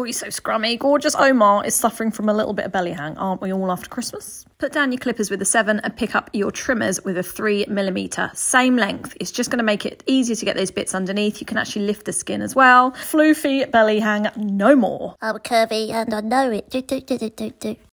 he's so scrummy. Gorgeous Omar is suffering from a little bit of belly hang, aren't we all, after Christmas? Put down your clippers with a 7 and pick up your trimmers with a 3mm. Same length. It's just going to make it easier to get those bits underneath. You can actually lift the skin as well. Floofy belly hang, no more. I'm curvy and I know it.